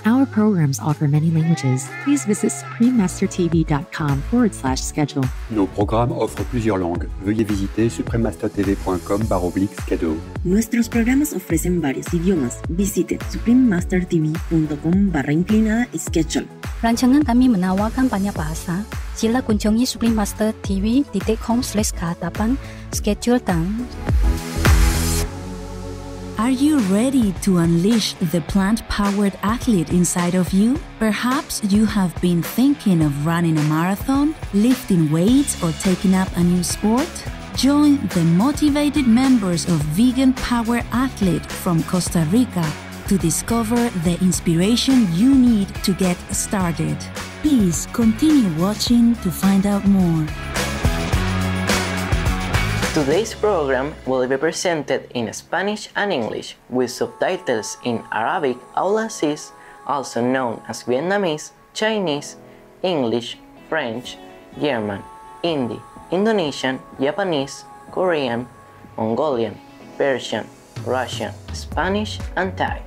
Our programs offer many languages. Please visit suprememastertv.com/schedule. Nos programmes offrent plusieurs langues. Veuillez visiter suprememastertv.com/schedule. Nuestros programas ofrecen varios idiomas. Visite suprememastertv.com/schedule. Rancangan kami menawarkan banyak bahasa. Sila kunjungi suprememastertv.com/schedule dan. Are you ready to unleash the plant-powered athlete inside of you? Perhaps you have been thinking of running a marathon, lifting weights, or taking up a new sport? Join the motivated members of Vegan Power Athlete from Costa Rica to discover the inspiration you need to get started. Please continue watching to find out more. Today's program will be presented in Spanish and English with subtitles in Arabic Aula Cis, also known as Vietnamese, Chinese, English, French, German, Hindi, Indonesian, Japanese, Korean, Mongolian, Persian, Russian, Spanish, and Thai.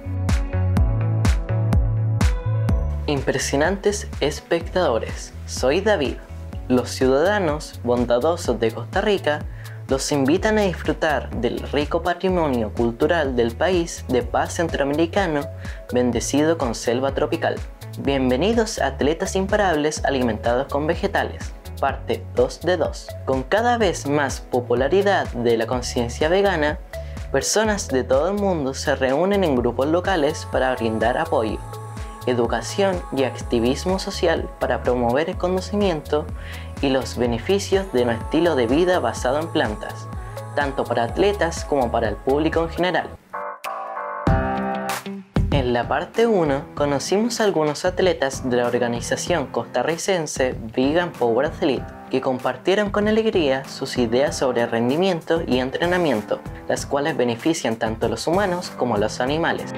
Impresionantes espectadores, soy David. Los ciudadanos bondadosos de Costa Rica los invitan a disfrutar del rico patrimonio cultural del país de paz centroamericano, bendecido con selva tropical. Bienvenidos a Atletas Imparables alimentados con vegetales, parte 2 de 2. Con cada vez más popularidad de la conciencia vegana, personas de todo el mundo se reúnen en grupos locales para brindar apoyo, educación y activismo social para promover el conocimiento y los beneficios de un estilo de vida basado en plantas, tanto para atletas como para el público en general. En la parte 1 conocimos a algunos atletas de la organización costarricense Vegan Power Athlete que compartieron con alegría sus ideas sobre rendimiento y entrenamiento, las cuales benefician tanto a los humanos como a los animales.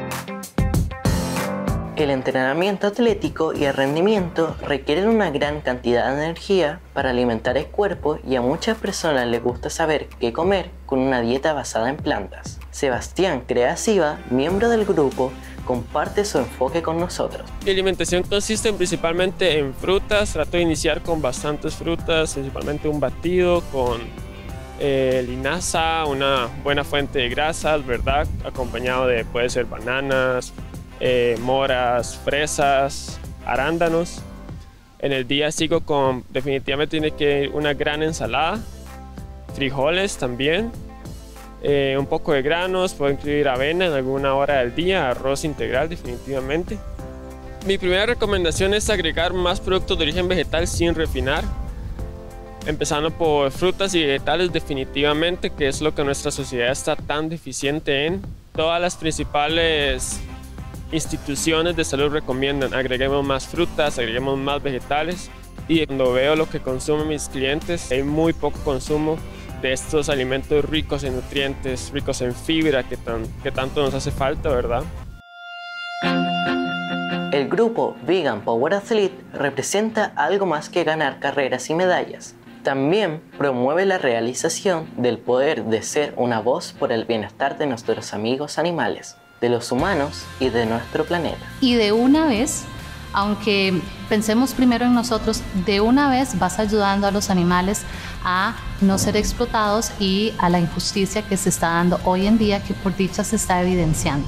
El entrenamiento atlético y el rendimiento requieren una gran cantidad de energía para alimentar el cuerpo y a muchas personas les gusta saber qué comer con una dieta basada en plantas. Sebastián Creasiva, miembro del grupo, comparte su enfoque con nosotros. Mi alimentación consiste principalmente en frutas. Trato de iniciar con bastantes frutas, principalmente un batido con linaza, una buena fuente de grasas, ¿verdad? Acompañado de, puede ser bananas, moras, fresas, arándanos. En el día sigo con, definitivamente tiene que ir una gran ensalada, frijoles también, un poco de granos, puedo incluir avena en alguna hora del día, arroz integral definitivamente. Mi primera recomendación es agregar más productos de origen vegetal sin refinar, empezando por frutas y vegetales definitivamente, que es lo que nuestra sociedad está tan deficiente en. Todas las principales instituciones de salud recomiendan agreguemos más frutas, agreguemos más vegetales, y cuando veo lo que consumen mis clientes, hay muy poco consumo de estos alimentos ricos en nutrientes, ricos en fibra que tanto nos hace falta, ¿verdad? El grupo Vegan Power Athlete representa algo más que ganar carreras y medallas. También promueve la realización del poder de ser una voz por el bienestar de nuestros amigos animales, de los humanos y de nuestro planeta. Y de una vez, aunque pensemos primero en nosotros, de una vez vas ayudando a los animales a no ser explotados y a la injusticia que se está dando hoy en día, que por dicha se está evidenciando.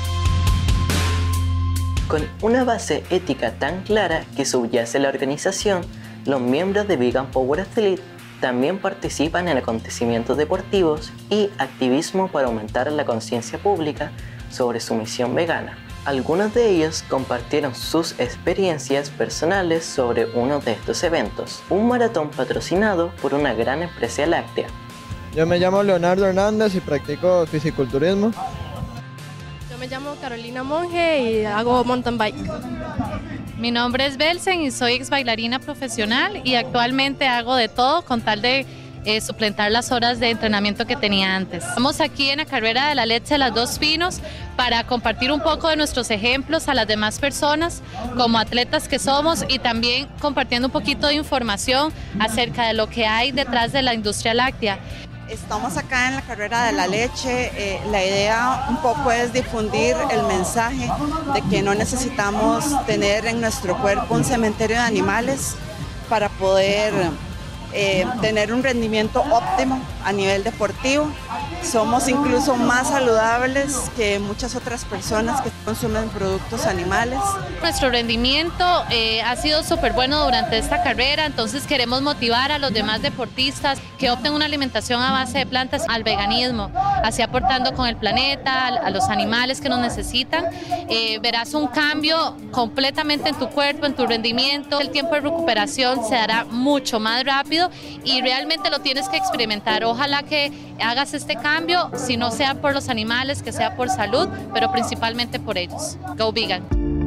Con una base ética tan clara que subyace la organización, los miembros de Vegan Power Athlete también participan en acontecimientos deportivos y activismo para aumentar la conciencia pública sobre su misión vegana. Algunos de ellos compartieron sus experiencias personales sobre uno de estos eventos, un maratón patrocinado por una gran empresa láctea. Yo me llamo Leonardo Hernández y practico fisiculturismo. Yo me llamo Carolina Monge y hago mountain bike. Mi nombre es Belsen y soy ex bailarina profesional y actualmente hago de todo con tal de suplentar las horas de entrenamiento que tenía antes. Estamos aquí en la carrera de la leche de las Dos Pinos para compartir un poco de nuestros ejemplos a las demás personas como atletas que somos y también compartiendo un poquito de información acerca de lo que hay detrás de la industria láctea. Estamos acá en la carrera de la leche. La idea un poco es difundir el mensaje de que no necesitamos tener en nuestro cuerpo un cementerio de animales para poder tener un rendimiento óptimo a nivel deportivo. Somos incluso más saludables que muchas otras personas que consumen productos animales. Nuestro rendimiento ha sido súper bueno durante esta carrera, entonces queremos motivar a los demás deportistas que opten una alimentación a base de plantas al veganismo, así aportando con el planeta, a los animales que nos necesitan. Verás un cambio completamente en tu cuerpo, en tu rendimiento. El tiempo de recuperación se hará mucho más rápido y realmente lo tienes que experimentar. Ojalá que hagas este cambio, si no sea por los animales, que sea por salud, pero principalmente por ellos. Go vegan.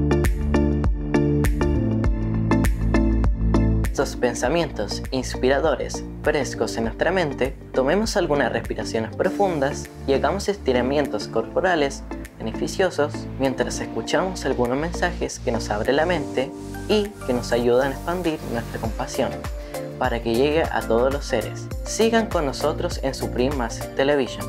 Estos pensamientos inspiradores, frescos en nuestra mente, tomemos algunas respiraciones profundas y hagamos estiramientos corporales beneficiosos mientras escuchamos algunos mensajes que nos abren la mente y que nos ayudan a expandir nuestra compasión para que llegue a todos los seres. Sigan con nosotros en Supreme Massive Television.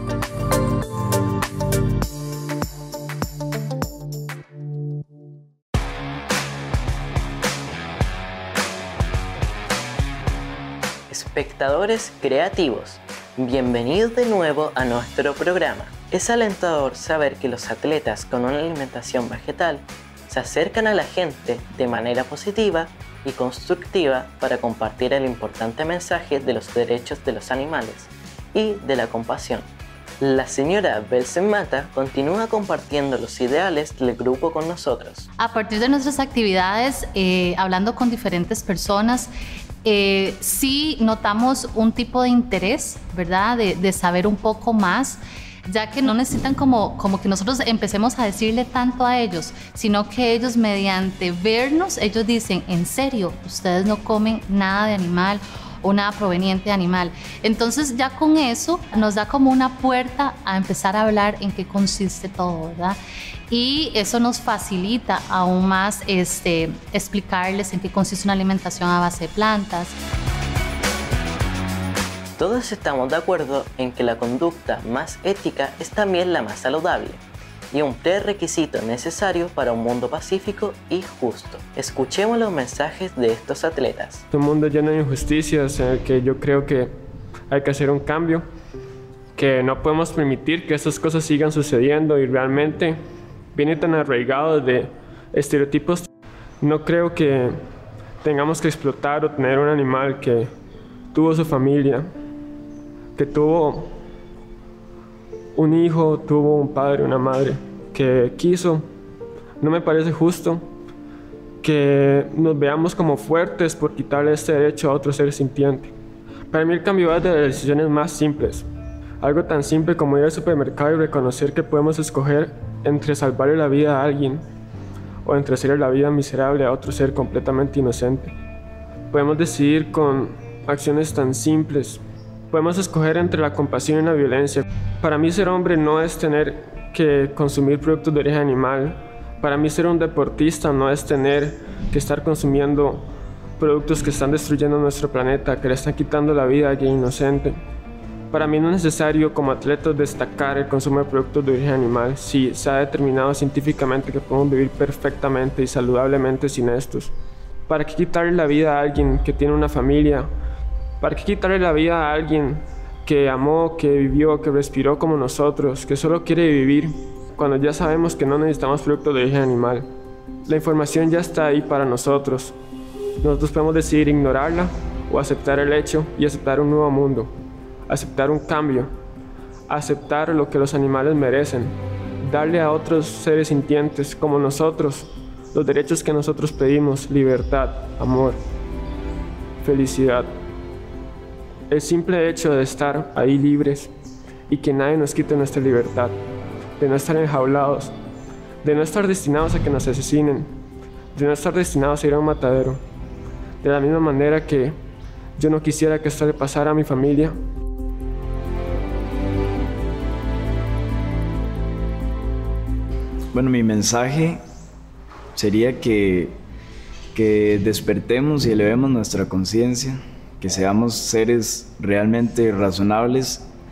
Espectadores creativos, bienvenidos de nuevo a nuestro programa. Es alentador saber que los atletas con una alimentación vegetal se acercan a la gente de manera positiva y constructiva para compartir el importante mensaje de los derechos de los animales y de la compasión. La señora Belsen Mata continúa compartiendo los ideales del grupo con nosotros. A partir de nuestras actividades, hablando con diferentes personas, sí notamos un tipo de interés, ¿verdad? De saber un poco más, ya que no necesitan como que nosotros empecemos a decirle tanto a ellos, sino que ellos mediante vernos, ellos dicen, en serio, ustedes no comen nada de animal o nada proveniente de animal. Entonces ya con eso nos da como una puerta a empezar a hablar en qué consiste todo, ¿verdad? Y eso nos facilita aún más explicarles en qué consiste una alimentación a base de plantas. Todos estamos de acuerdo en que la conducta más ética es también la más saludable y un prerequisito necesario para un mundo pacífico y justo. Escuchemos los mensajes de estos atletas. Un mundo lleno de injusticias en el que yo creo que hay que hacer un cambio, que no podemos permitir que estas cosas sigan sucediendo y realmente viene tan arraigado de estereotipos. No creo que tengamos que explotar o tener un animal que tuvo su familia, que tuvo un hijo, tuvo un padre, una madre, que quiso. No me parece justo que nos veamos como fuertes por quitarle este derecho a otro ser sintiente. Para mí el cambio va de las decisiones más simples. Algo tan simple como ir al supermercado y reconocer que podemos escoger entre salvarle la vida a alguien o entre hacerle la vida miserable a otro ser completamente inocente. Podemos decidir con acciones tan simples. Podemos escoger entre la compasión y la violencia. Para mí ser hombre no es tener que consumir productos de origen animal. Para mí ser un deportista no es tener que estar consumiendo productos que están destruyendo nuestro planeta, que le están quitando la vida a alguien inocente. Para mí no es necesario como atleta destacar el consumo de productos de origen animal si se ha determinado científicamente que podemos vivir perfectamente y saludablemente sin estos. ¿Para qué quitarle la vida a alguien que tiene una familia? ¿Para qué quitarle la vida a alguien que amó, que vivió, que respiró como nosotros, que solo quiere vivir, cuando ya sabemos que no necesitamos productos de origen animal? La información ya está ahí para nosotros. Nosotros podemos decidir ignorarla o aceptar el hecho y aceptar un nuevo mundo, aceptar un cambio, aceptar lo que los animales merecen, darle a otros seres sintientes como nosotros los derechos que nosotros pedimos: libertad, amor, felicidad. El simple hecho de estar ahí libres y que nadie nos quite nuestra libertad, de no estar enjaulados, de no estar destinados a que nos asesinen, de no estar destinados a ir a un matadero. De la misma manera que yo no quisiera que esto le pasara a mi familia. Bueno, mi mensaje sería que despertemos y elevemos nuestra conciencia, que seamos seres realmente razonables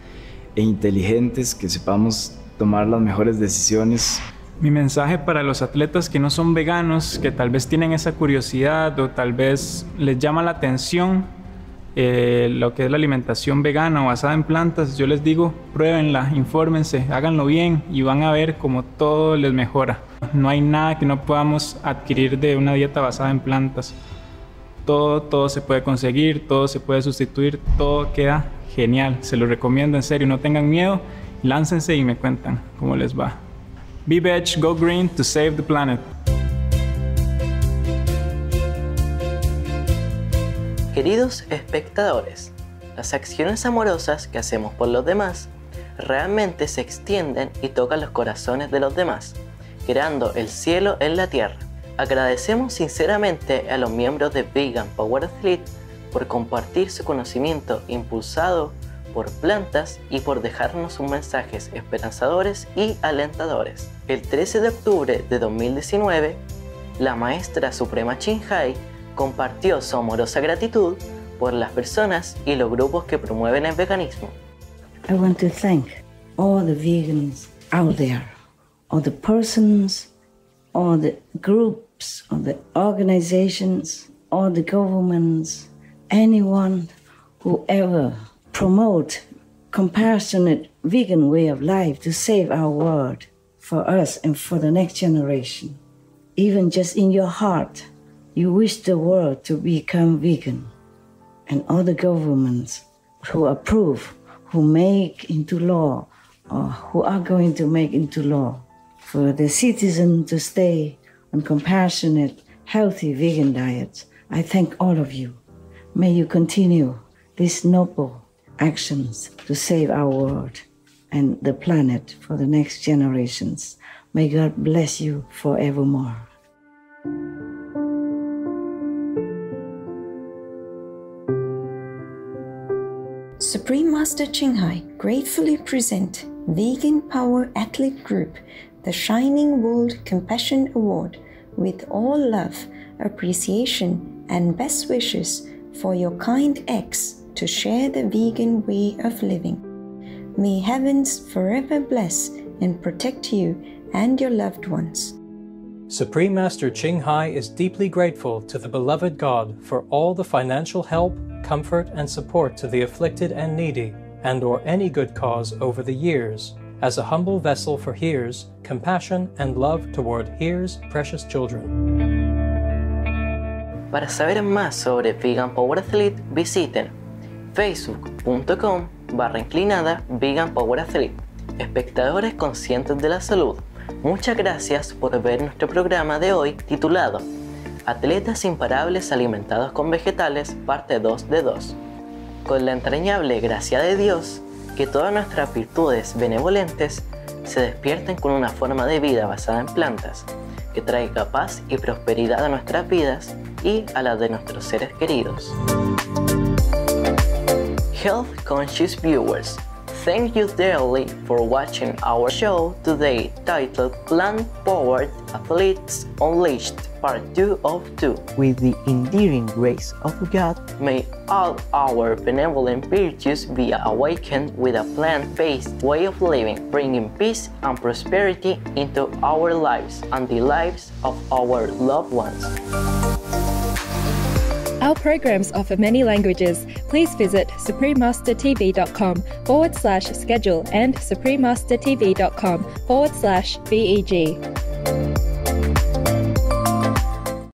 e inteligentes, que sepamos tomar las mejores decisiones. Mi mensaje para los atletas que no son veganos, que tal vez tienen esa curiosidad o tal vez les llama la atención lo que es la alimentación vegana o basada en plantas, yo les digo, pruébenla, infórmense, háganlo bien y van a ver cómo todo les mejora. No hay nada que no podamos adquirir de una dieta basada en plantas. Todo se puede conseguir, todo se puede sustituir, todo queda genial. Se lo recomiendo en serio, no tengan miedo, láncense y me cuentan cómo les va. Be veg, go green to save the planet. Queridos espectadores, las acciones amorosas que hacemos por los demás realmente se extienden y tocan los corazones de los demás, creando el cielo en la tierra. Agradecemos sinceramente a los miembros de Vegan Power Athlete por compartir su conocimiento impulsado por plantas y por dejarnos sus mensajes esperanzadores y alentadores. El 13 de octubre de 2019, la maestra suprema Ching Hai compartió su amorosa gratitud por las personas y los grupos que promueven el veganismo. I want to thank all the vegans out there, all the persons, all the groups, all the organizations, all the governments, anyone who ever promote compassionate vegan way of life to save our world for us and for the next generation. Even just in your heart, you wish the world to become vegan, and all the governments who approve, who make into law, or who are going to make into law, for the citizen to stay on compassionate, healthy vegan diets. I thank all of you. May you continue these noble actions to save our world and the planet for the next generations. May God bless you forevermore. Supreme Master Ching Hai gratefully present Vegan Power Athlete Group the Shining World Compassion Award with all love, appreciation, and best wishes for your kind acts to share the vegan way of living. May heavens forever bless and protect you and your loved ones. Supreme Master Ching Hai is deeply grateful to the beloved God for all the financial help, comfort, and support to the afflicted and needy, and/or any good cause over the years, as a humble vessel for Here's compassion and love toward Here's precious children. Para saber más sobre Vegan Power Athlete, visiten facebook.com/Vegan Power Athlete. Espectadores conscientes de la salud, muchas gracias por ver nuestro programa de hoy titulado Atletas imparables alimentados con vegetales, parte 2 de 2. Con la entrañable gracia de Dios, que todas nuestras virtudes benevolentes se despierten con una forma de vida basada en plantas, que traiga paz y prosperidad a nuestras vidas y a las de nuestros seres queridos. Health Conscious Viewers, thank you dearly for watching our show today titled Plant-Powered Athletes Unleashed Part 2 of 2. With the endearing grace of God, may all our benevolent virtues be awakened with a plant-based way of living, bringing peace and prosperity into our lives and the lives of our loved ones. Our programs offer many languages. Please visit suprememastertv.com/schedule and suprememastertv.com/VEG.